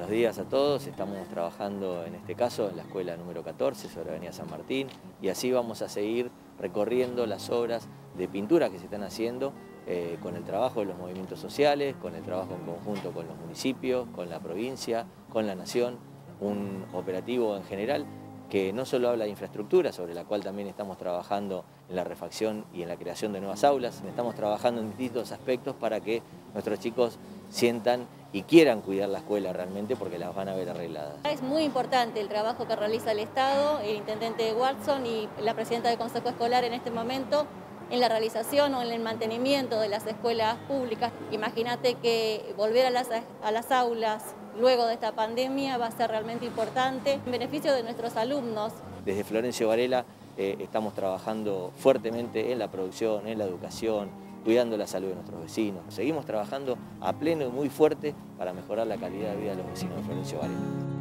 Buenos días a todos, estamos trabajando en este caso en la escuela número 14 sobre Avenida San Martín y así vamos a seguir recorriendo las obras de pintura que se están haciendo con el trabajo de los movimientos sociales, con el trabajo en conjunto con los municipios, con la provincia, con la nación, un operativo en general que no solo habla de infraestructura, sobre la cual también estamos trabajando en la refacción y en la creación de nuevas aulas, estamos trabajando en distintos aspectos para que nuestros chicos sientan y quieran cuidar la escuela realmente porque las van a ver arregladas. Es muy importante el trabajo que realiza el Estado, el intendente Watson y la presidenta del Consejo Escolar en este momento en la realización o en el mantenimiento de las escuelas públicas. Imagínate que volver a las aulas luego de esta pandemia va a ser realmente importante en beneficio de nuestros alumnos. Desde Florencio Varela estamos trabajando fuertemente en la producción, en la educación, cuidando la salud de nuestros vecinos. Seguimos trabajando a pleno y muy fuerte para mejorar la calidad de vida de los vecinos de Florencio Varela.